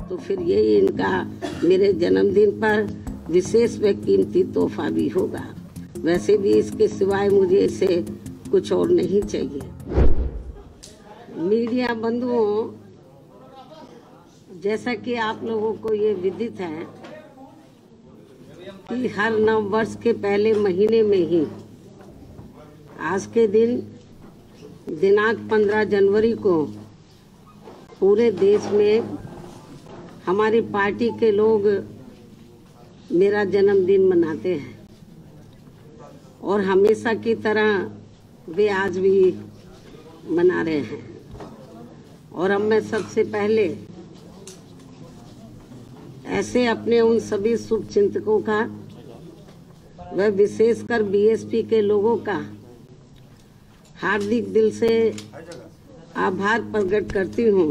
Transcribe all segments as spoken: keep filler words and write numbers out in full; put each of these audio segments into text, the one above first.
तो फिर यही इनका मेरे जन्मदिन पर विशेष व कीमती तोहफा भी होगा। वैसे भी इसके सिवाय मुझे इसे कुछ और नहीं चाहिए। मीडिया बंधुओं, जैसा कि आप लोगों को ये विदित है कि हर नव वर्ष के पहले महीने में ही आज के दिन दिनांक पंद्रह जनवरी को पूरे देश में हमारी पार्टी के लोग मेरा जन्मदिन मनाते हैं और हमेशा की तरह वे आज भी मना रहे हैं। और अब मैं सबसे पहले ऐसे अपने उन सभी शुभ चिंतकों का व विशेषकर बीएसपी के लोगों का हार्दिक दिल से आभार प्रकट करती हूँ,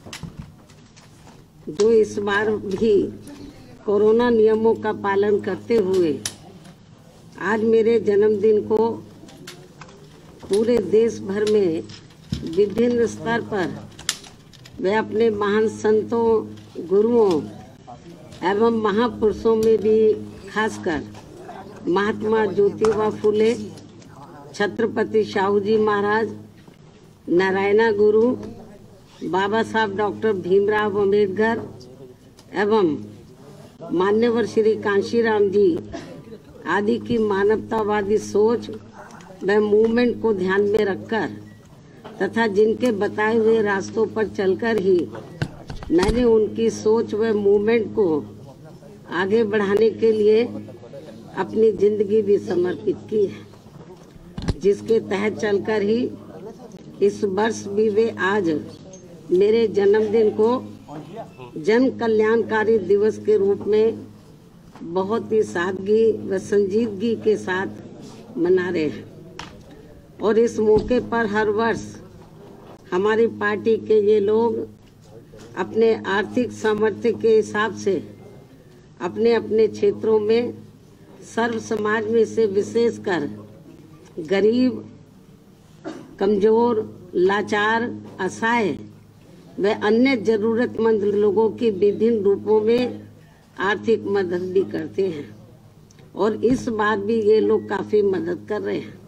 जो इस बार भी कोरोना नियमों का पालन करते हुए आज मेरे जन्मदिन को पूरे देश भर में विभिन्न स्तर पर वे अपने महान संतों, गुरुओं एवं महापुरुषों में भी खासकर महात्मा ज्योतिबा फुले, छत्रपति शाहू जी महाराज, नारायणा गुरु, बाबा साहब डॉक्टर भीमराव अंबेडकर एवं मान्यवर श्री कांशीराम जी आदि की मानवतावादी सोच व मूवमेंट को ध्यान में रखकर तथा जिनके बताए हुए रास्तों पर चलकर ही मैंने उनकी सोच व मूवमेंट को आगे बढ़ाने के लिए अपनी जिंदगी भी समर्पित की है, जिसके तहत चलकर ही इस वर्ष भी वे आज मेरे जन्मदिन को जन कल्याणकारी दिवस के रूप में बहुत ही सादगी व संजीदगी के साथ मना रहे हैं। और इस मौके पर हर वर्ष हमारी पार्टी के ये लोग अपने आर्थिक सामर्थ्य के हिसाब से अपने अपने क्षेत्रों में सर्व समाज में से विशेषकर गरीब, कमजोर, लाचार, असहाय व अन्य जरूरतमंद लोगों की विभिन्न रूपों में आर्थिक मदद भी करते हैं और इस बात भी ये लोग काफी मदद कर रहे हैं।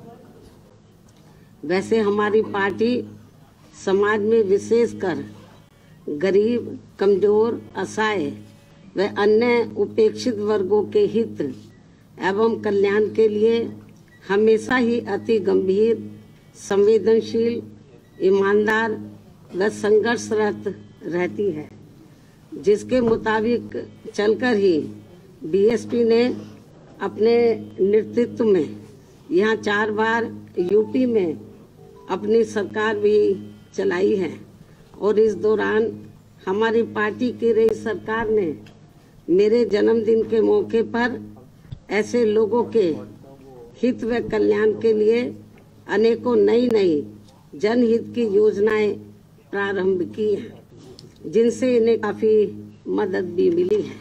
वैसे हमारी पार्टी समाज में विशेषकर गरीब, कमजोर, असहाय व अन्य उपेक्षित वर्गों के हित एवं कल्याण के लिए हमेशा ही अति गंभीर, संवेदनशील, ईमानदार व संघर्षरत रहती है, जिसके मुताबिक चलकर ही बीएसपी ने अपने नेतृत्व में यहाँ चार बार यूपी में अपनी सरकार भी चलाई है। और इस दौरान हमारी पार्टी की रही सरकार ने मेरे जन्मदिन के मौके पर ऐसे लोगों के हित व कल्याण के लिए अनेकों नई नई जनहित की योजनाएं प्रारंभ की हैं, जिनसे इन्हें काफी मदद भी मिली है।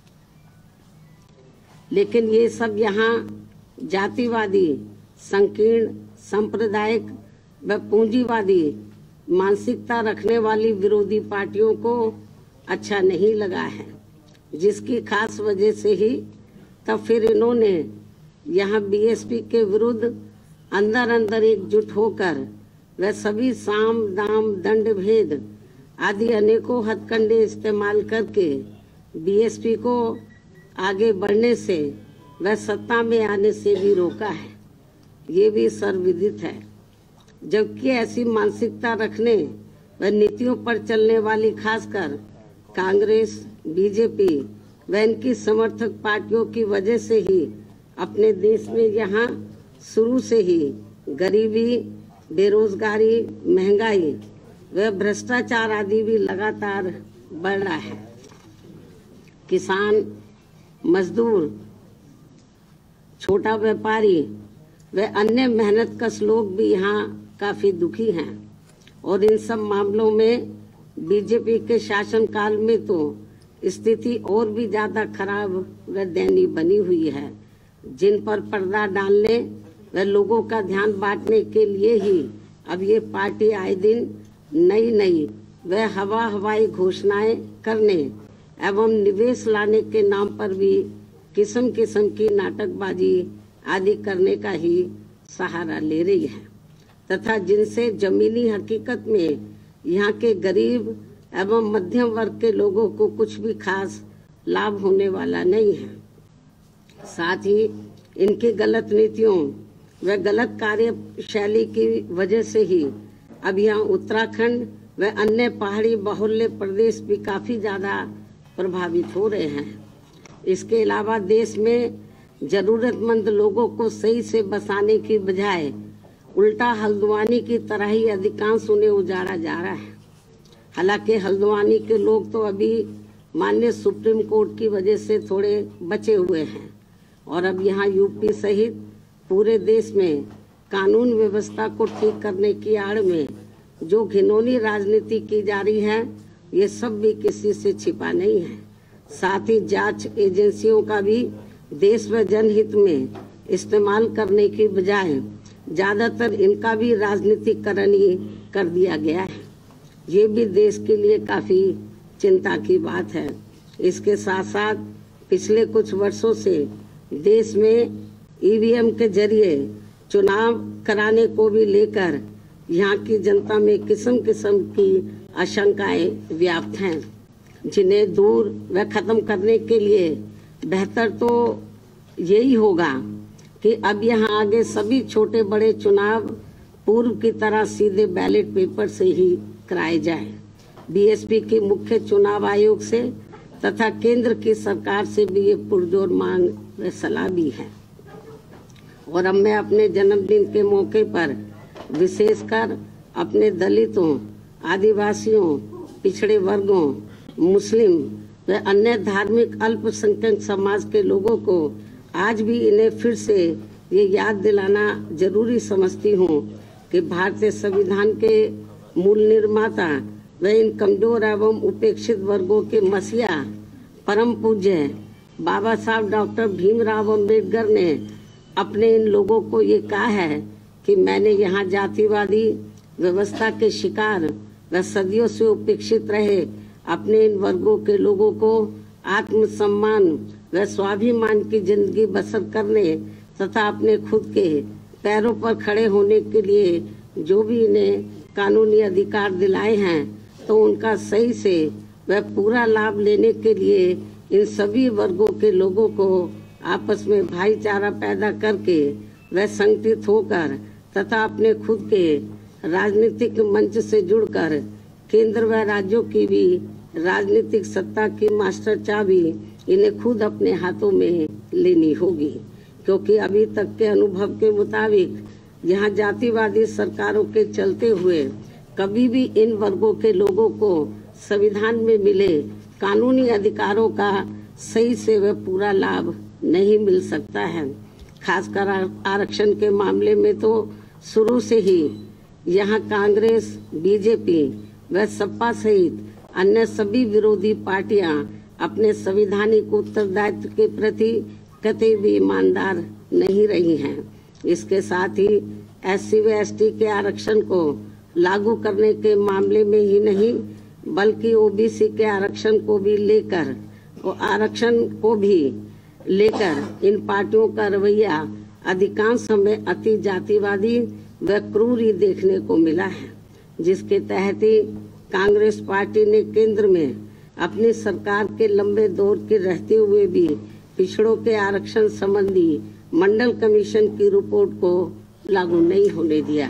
लेकिन ये सब यहाँ जातिवादी, संकीर्ण, सांप्रदायिक व पूंजीवादी मानसिकता रखने वाली विरोधी पार्टियों को अच्छा नहीं लगा है, जिसकी खास वजह से ही तब फिर इन्होंने यहाँ बीएसपी के विरुद्ध अंदर अंदर एकजुट होकर व सभी साम, दाम, दंड भेद आदि अनेकों हथकंडे इस्तेमाल करके बीएसपी को आगे बढ़ने से व सत्ता में आने से भी रोका है। ये भी सर्वविदित है। जबकि ऐसी मानसिकता रखने व नीतियों पर चलने वाली खासकर कांग्रेस, बीजेपी व इनकी समर्थक पार्टियों की वजह से ही अपने देश में यहाँ शुरू से ही गरीबी, बेरोजगारी, महंगाई व भ्रष्टाचार आदि भी लगातार बढ़ रहा है। किसान, मजदूर, छोटा व्यापारी व अन्य मेहनतकश लोग भी यहाँ काफी दुखी हैं और इन सब मामलों में बीजेपी के शासनकाल में तो स्थिति और भी ज्यादा खराब व दयनीय बनी हुई है, जिन पर पर्दा डालने व लोगों का ध्यान बांटने के लिए ही अब ये पार्टी आए दिन नई नई व हवा हवाई घोषणाएं करने एवं निवेश लाने के नाम पर भी किस्म किस्म की नाटकबाजी आदि करने का ही सहारा ले रही है तथा जिनसे जमीनी हकीकत में यहाँ के गरीब एवं मध्यम वर्ग के लोगों को कुछ भी खास लाभ होने वाला नहीं है। साथ ही इनकी गलत नीतियों व गलत कार्यशैली की वजह से ही अब यहाँ उत्तराखंड व अन्य पहाड़ी बाहुल्य प्रदेश भी काफी ज्यादा प्रभावित हो रहे हैं। इसके अलावा देश में जरूरतमंद लोगों को सही से बसाने की बजाय उल्टा हल्द्वानी की तरह ही अधिकांश उन्हें उजाड़ा जा रहा है। हालांकि हल्द्वानी के लोग तो अभी माननीय सुप्रीम कोर्ट की वजह से थोड़े बचे हुए हैं और अब यहाँ यूपी सहित पूरे देश में कानून व्यवस्था को ठीक करने की आड़ में जो घिनौनी राजनीति की जा रही है, ये सब भी किसी से छिपा नहीं है। साथ ही जांच एजेंसियों का भी देश व जनहित में इस्तेमाल करने की बजाय ज्यादातर इनका भी राजनीतिकरण ही कर दिया गया है। ये भी देश के लिए काफी चिंता की बात है। इसके साथ साथ पिछले कुछ वर्षों से देश में ईवीएम के जरिए चुनाव कराने को भी लेकर यहाँ की जनता में किस्म किस्म की आशंकाएं व्याप्त हैं, जिन्हें दूर व खत्म करने के लिए बेहतर तो यही होगा कि अब यहाँ आगे सभी छोटे बड़े चुनाव पूर्व की तरह सीधे बैलेट पेपर से ही कराए जाए। बीएसपी की मुख्य चुनाव आयोग से तथा केंद्र की सरकार से भी ये पुरजोर मांग व सलाह भी है। और अब मैं अपने जन्मदिन के मौके पर विशेषकर अपने दलितों, आदिवासियों, पिछड़े वर्गों, मुस्लिम व अन्य धार्मिक अल्पसंख्यक समाज के लोगों को आज भी इन्हें फिर से ये याद दिलाना जरूरी समझती हूँ कि भारतीय संविधान के मूल निर्माता व इन कमजोर एवं उपेक्षित वर्गों के मसीहा परम पूज्य बाबा साहब डॉक्टर भीमराव अंबेडकर ने अपने इन लोगों को ये कहा है कि मैंने यहाँ जातिवादी व्यवस्था के शिकार व सदियों से उपेक्षित रहे अपने इन वर्गों के लोगों को आत्मसम्मान व स्वाभिमान की जिंदगी बसर करने तथा अपने खुद के पैरों पर खड़े होने के लिए जो भी इन्हें कानूनी अधिकार दिलाए हैं, तो उनका सही से वह पूरा लाभ लेने के लिए इन सभी वर्गों के लोगों को आपस में भाईचारा पैदा करके वह संगठित होकर तथा अपने खुद के राजनीतिक मंच से जुड़कर केंद्र व राज्यों की भी राजनीतिक सत्ता की मास्टर चाबी इन्हें खुद अपने हाथों में लेनी होगी, क्योंकि अभी तक के अनुभव के मुताबिक यहाँ जातिवादी सरकारों के चलते हुए कभी भी इन वर्गों के लोगों को संविधान में मिले कानूनी अधिकारों का सही से वह पूरा लाभ नहीं मिल सकता है। खासकर आरक्षण के मामले में तो शुरू से ही यहाँ कांग्रेस, बीजेपी व सपा सहित अन्य सभी विरोधी पार्टियां अपने संवैधानिक उत्तरदायित्व के प्रति कतई भी ईमानदार नहीं रही हैं। इसके साथ ही एससी व एसटी के आरक्षण को लागू करने के मामले में ही नहीं बल्कि ओबीसी के आरक्षण को भी लेकर और आरक्षण को भी लेकर इन पार्टियों का रवैया अधिकांश समय अति जातिवादी व क्रूर ही देखने को मिला है, जिसके तहत ही कांग्रेस पार्टी ने केंद्र में अपनी सरकार के लंबे दौर के रहते हुए भी पिछड़ों के आरक्षण संबंधी मंडल कमीशन की रिपोर्ट को लागू नहीं होने दिया।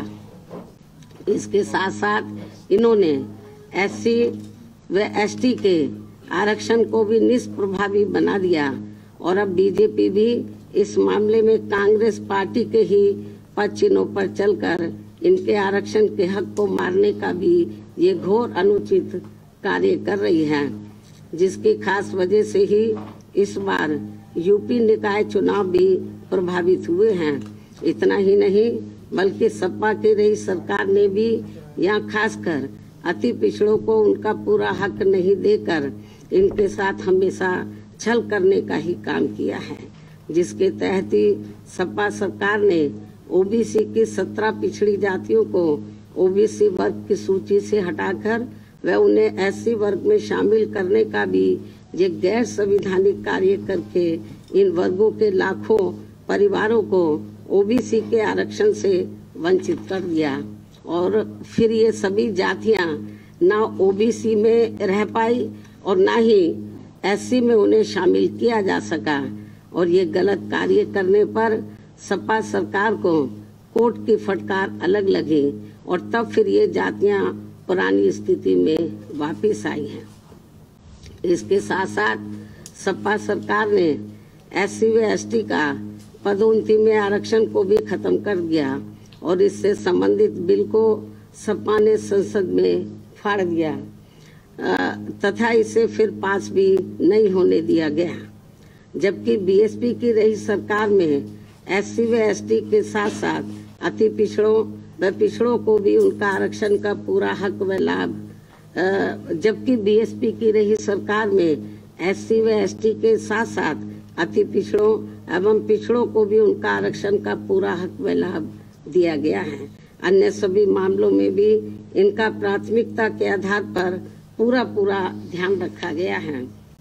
इसके साथ साथ इन्होंने एससी व एसटी के आरक्षण को भी निष्प्रभावी बना दिया और अब बीजेपी भी इस मामले में कांग्रेस पार्टी के ही पद चिन्हों पर चलकर इनके आरक्षण के हक को मारने का भी ये घोर अनुचित कार्य कर रही है, जिसकी खास वजह से ही इस बार यूपी निकाय चुनाव भी प्रभावित हुए हैं। इतना ही नहीं बल्कि सपा की रही सरकार ने भी यहाँ खासकर अति पिछड़ों को उनका पूरा हक नहीं देकर इनके साथ हमेशा छल करने का ही काम किया है, जिसके तहत ही सपा सरकार ने ओबीसी की सत्रह पिछड़ी जातियों को ओबीसी वर्ग की सूची से हटाकर व उन्हें एससी वर्ग में शामिल करने का भी ये गैर संवैधानिक कार्य करके इन वर्गों के लाखों परिवारों को ओबीसी के आरक्षण से वंचित कर दिया और फिर ये सभी जातियां ना ओबीसी में रह पाई और ना ही एससी में उन्हें शामिल किया जा सका। और ये गलत कार्य करने पर सपा सरकार को कोर्ट की फटकार अलग लगी और तब फिर ये जातियां पुरानी स्थिति में वापस आई हैं। इसके साथ साथ सपा सरकार ने एससी व एसटी का पदोन्नति में आरक्षण को भी खत्म कर दिया और इससे संबंधित बिल को सपा ने संसद में फाड़ दिया तथा इसे फिर पास भी नहीं होने दिया गया। जबकि बीएसपी की रही सरकार में एससी व एसटी के साथ साथ अति पिछड़ों व पिछड़ों को भी उनका आरक्षण का पूरा हक व लाभ जबकि बीएसपी की रही सरकार में एससी व एसटी के साथ साथ अति पिछड़ों एवं पिछड़ों को भी उनका आरक्षण का पूरा हक व लाभ दिया गया है। अन्य सभी मामलों में भी इनका प्राथमिकता के आधार पर पूरा पूरा ध्यान रखा गया है।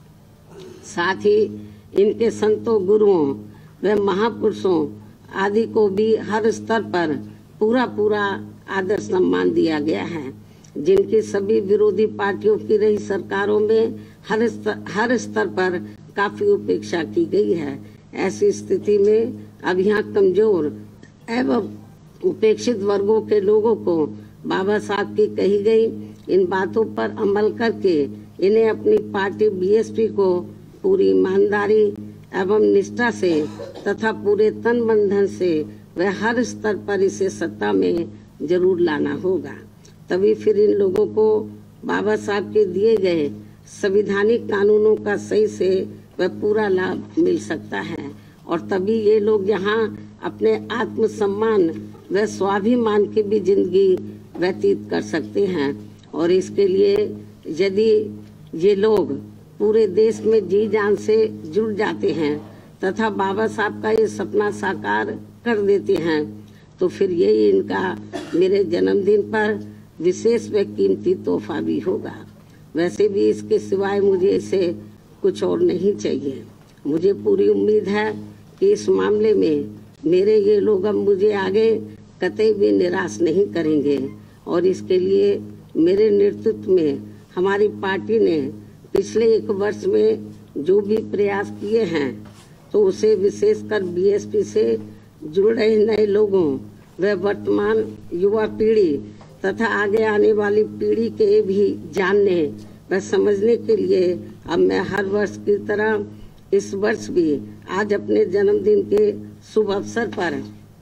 साथ ही इनके संतों, गुरुओं व महापुरुषों आदि को भी हर स्तर पर पूरा पूरा आदर सम्मान दिया गया है, जिनकी सभी विरोधी पार्टियों की रही सरकारों में हर स्तर, हर स्तर पर काफी उपेक्षा की गई है। ऐसी स्थिति में अब यहाँ कमजोर एवं उपेक्षित वर्गों के लोगों को बाबा साहब की कही गई इन बातों पर अमल करके इन्हें अपनी पार्टी बीएसपी को पूरी ईमानदारी एवं निष्ठा से तथा पूरे तन मन धन से व हर स्तर पर इसे सत्ता में जरूर लाना होगा। तभी फिर इन लोगों को बाबा साहब के दिए गए संवैधानिक कानूनों का सही से वह पूरा लाभ मिल सकता है और तभी ये लोग यहाँ अपने आत्मसम्मान व स्वाभिमान की भी जिंदगी व्यतीत कर सकते हैं। और इसके लिए यदि ये लोग पूरे देश में जी जान से जुड़ जाते हैं तथा बाबा साहब का ये सपना साकार कर देते हैं तो फिर यही इनका मेरे जन्मदिन पर विशेष व कीमती तोहफा भी होगा। वैसे भी इसके सिवाय मुझे इसे कुछ और नहीं चाहिए। मुझे पूरी उम्मीद है कि इस मामले में मेरे ये लोग अब मुझे आगे कतई भी निराश नहीं करेंगे और इसके लिए मेरे नेतृत्व में हमारी पार्टी ने पिछले एक वर्ष में जो भी प्रयास किए हैं तो उसे विशेषकर बीएसपी से जुड़ रहे नए लोगों व वर्तमान युवा पीढ़ी तथा आगे आने वाली पीढ़ी के भी जानने व समझने के लिए अब मैं हर वर्ष की तरह इस वर्ष भी आज अपने जन्मदिन के शुभ अवसर पर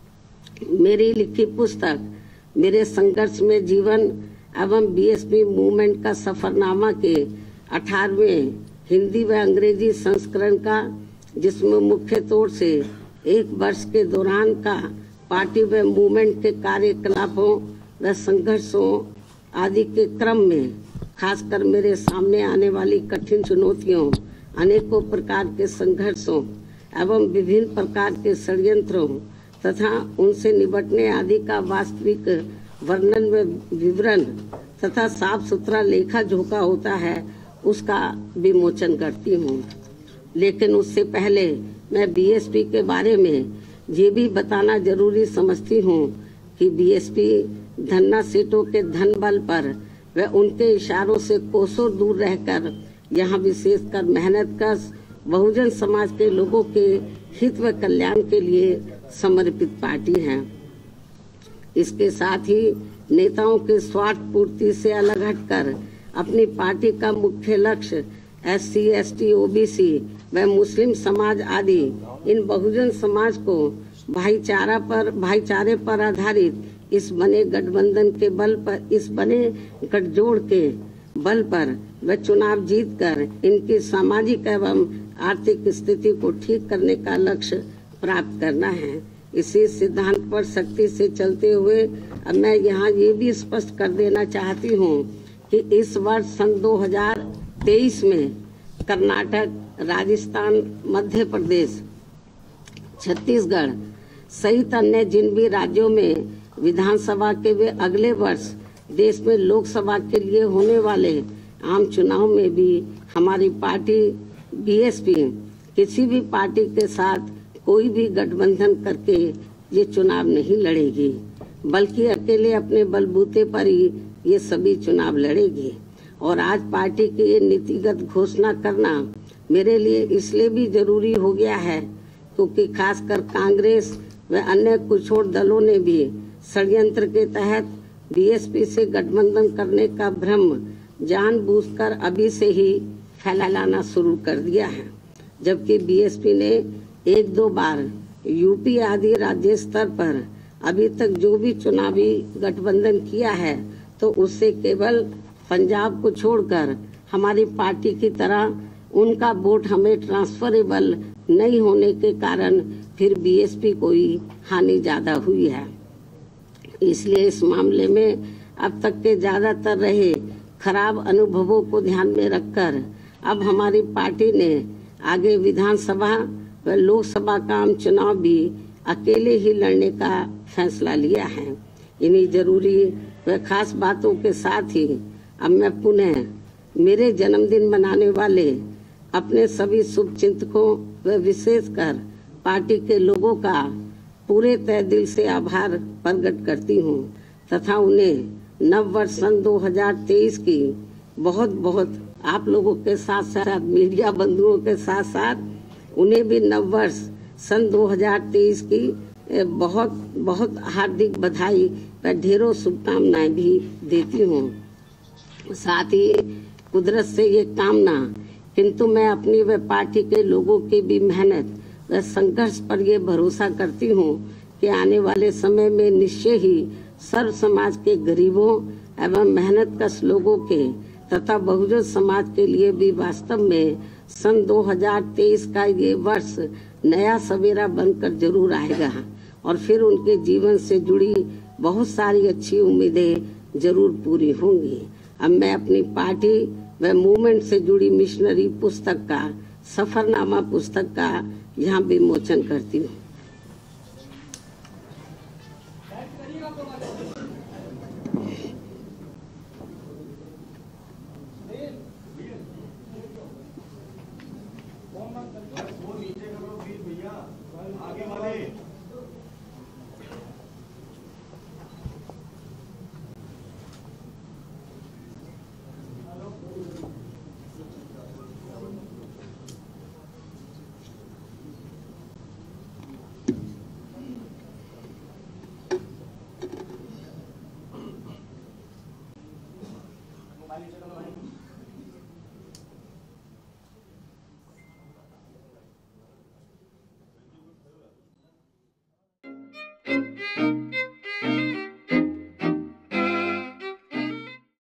मेरी लिखी पुस्तक मेरे संघर्ष में जीवन एवं बीएसपी मूवमेंट का सफरनामा के अठारहवें हिंदी व अंग्रेजी संस्करण का, जिसमें मुख्य तौर से एक वर्ष के दौरान का पार्टी व मूवमेंट के कार्यकलापों व संघर्षों आदि के क्रम में खासकर मेरे सामने आने वाली कठिन चुनौतियों, अनेकों प्रकार के संघर्षों एवं विभिन्न प्रकार के षड्यंत्रों तथा उनसे निपटने आदि का वास्तविक वर्णन व विवरण तथा साफ सुथरा लेखा जोखा होता है उसका विमोचन करती हूँ। लेकिन उससे पहले मैं बीएसपी के बारे में ये भी बताना जरूरी समझती हूँ कि बीएसपी धन्ना सेठों के धन बल पर व उनके इशारों से कोसों दूर रहकर यहाँ विशेषकर मेहनत कश बहुजन समाज के लोगों के हित व कल्याण के लिए समर्पित पार्टी है। इसके साथ ही नेताओं के स्वार्थ पूर्ति से अलग हटकर अपनी पार्टी का मुख्य लक्ष्य एससी, एसटी, ओबीसी व मुस्लिम समाज आदि इन बहुजन समाज को भाईचारा पर भाईचारे पर आधारित इस बने गठबंधन के बल पर इस बने गठजोड़ के बल पर व चुनाव जीतकर इनकी सामाजिक एवं आर्थिक स्थिति को ठीक करने का लक्ष्य प्राप्त करना है। इसी सिद्धांत पर सख्ती से चलते हुए अब मैं यहाँ ये भी स्पष्ट कर देना चाहती हूँ कि इस वर्ष सन दो हज़ार तेईस में कर्नाटक, राजस्थान, मध्य प्रदेश, छत्तीसगढ़ सहित अन्य जिन भी राज्यों में विधानसभा के वे अगले वर्ष देश में लोकसभा के लिए होने वाले आम चुनाव में भी हमारी पार्टी बीएसपी किसी भी पार्टी के साथ कोई भी गठबंधन करके ये चुनाव नहीं लड़ेगी, बल्कि अकेले अपने बलबूते पर ही ये सभी चुनाव लड़ेगी। और आज पार्टी की ये नीतिगत घोषणा करना मेरे लिए इसलिए भी जरूरी हो गया है क्योंकि खासकर कांग्रेस व अन्य कुछ और दलों ने भी षड्यंत्र के तहत बीएसपी से गठबंधन करने का भ्रम जानबूझकर अभी से ही फैलाना शुरू कर दिया है, जबकि बीएसपी ने एक दो बार यूपी आदि राज्य स्तर पर अभी तक जो भी चुनावी गठबंधन किया है तो उससे केवल पंजाब को छोड़कर हमारी पार्टी की तरह उनका वोट हमें ट्रांसफरेबल नहीं होने के कारण फिर बीएसपी को ही हानि ज्यादा हुई है। इसलिए इस मामले में अब तक के ज्यादातर रहे खराब अनुभवों को ध्यान में रखकर अब हमारी पार्टी ने आगे विधानसभा व लोकसभा का आम चुनाव भी अकेले ही लड़ने का फैसला लिया है। इन्हीं जरूरी व खास बातों के साथ ही अब मैं पुनः मेरे जन्मदिन मनाने वाले अपने सभी शुभचिंतकों व विशेषकर पार्टी के लोगों का पूरे तहे दिल से आभार प्रकट करती हूँ तथा उन्हें नव वर्ष सन दो हज़ार तेईस की बहुत बहुत आप लोगों के साथ साथ मीडिया बंधुओं के साथ साथ उन्हें भी नव वर्ष सन दो हज़ार तेईस की बहुत बहुत हार्दिक बधाई व ढेरों शुभकामनाएं भी देती हूँ। साथ ही कुदरत से ये कामना किंतु मैं अपनी व पार्टी के लोगों की भी मेहनत व संघर्ष पर ये भरोसा करती हूँ कि आने वाले समय में निश्चय ही सर्व समाज के गरीबों एवं मेहनतकश लोगों के तथा बहुजन समाज के लिए भी वास्तव में सन दो हज़ार तेईस का ये वर्ष नया सवेरा बनकर जरूर आएगा और फिर उनके जीवन से जुड़ी बहुत सारी अच्छी उम्मीदें जरूर पूरी होंगी। अब मैं अपनी पार्टी व मूवमेंट से जुड़ी मिशनरी पुस्तक का सफरनामा पुस्तक का यहाँ विमोचन करती हूँ। आगे वाले